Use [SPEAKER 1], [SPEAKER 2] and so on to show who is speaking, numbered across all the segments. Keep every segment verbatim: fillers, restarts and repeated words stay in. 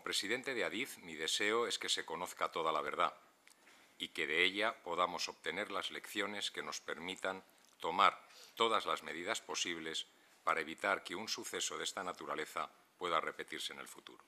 [SPEAKER 1] presidente de Adif, mi deseo es que se conozca toda la verdad y que de ella podamos obtener las lecciones que nos permitan tomar todas las medidas posibles para evitar que un suceso de esta naturaleza pueda repetirse en el futuro.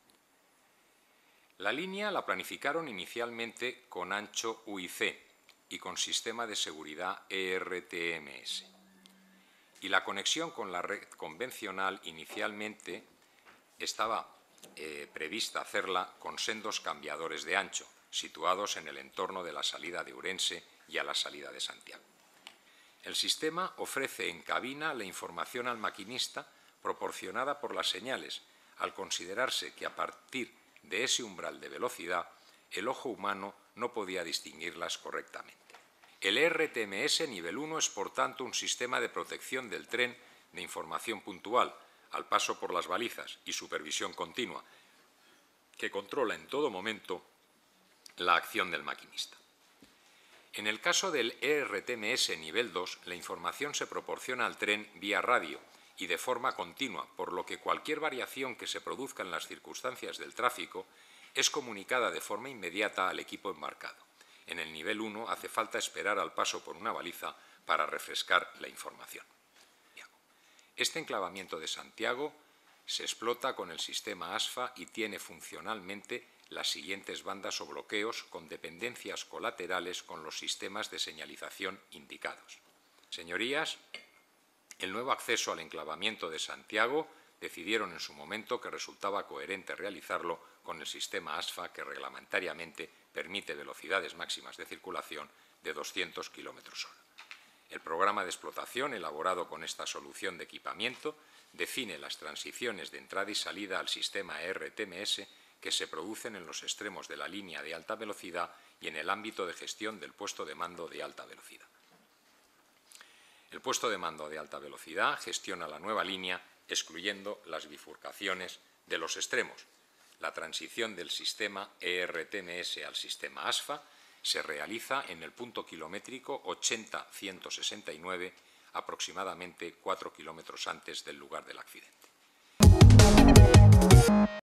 [SPEAKER 1] La línea la planificaron inicialmente con ancho U I C y con sistema de seguridad E R T M S. Y la conexión con la red convencional inicialmente estaba eh, prevista hacerla con sendos cambiadores de ancho, situados en el entorno de la salida de Ourense y a la salida de Santiago. El sistema ofrece en cabina la información al maquinista proporcionada por las señales, al considerarse que a partir de ese umbral de velocidad el ojo humano no podía distinguirlas correctamente. El E R T M S nivel uno es, por tanto, un sistema de protección del tren de información puntual, al paso por las balizas y supervisión continua, que controla en todo momento la acción del maquinista. En el caso del E R T M S nivel dos, la información se proporciona al tren vía radio y de forma continua, por lo que cualquier variación que se produzca en las circunstancias del tráfico es comunicada de forma inmediata al equipo embarcado. En el nivel uno hace falta esperar al paso por una baliza para refrescar la información. Este enclavamiento de Santiago se explota con el sistema ASFA y tiene funcionalmente las siguientes bandas o bloqueos con dependencias colaterales con los sistemas de señalización indicados. Señorías, el nuevo acceso al enclavamiento de Santiago decidieron en su momento que resultaba coherente realizarlo con el sistema ASFA, que reglamentariamente permite velocidades máximas de circulación de doscientos kilómetros hora. El programa de explotación elaborado con esta solución de equipamiento define las transiciones de entrada y salida al sistema E R T M S que se producen en los extremos de la línea de alta velocidad y en el ámbito de gestión del puesto de mando de alta velocidad. El puesto de mando de alta velocidad gestiona la nueva línea excluyendo las bifurcaciones de los extremos. La transición del sistema E R T M S al sistema ASFA se realiza en el punto kilométrico ochenta ciento sesenta y nueve, aproximadamente cuatro kilómetros antes del lugar del accidente.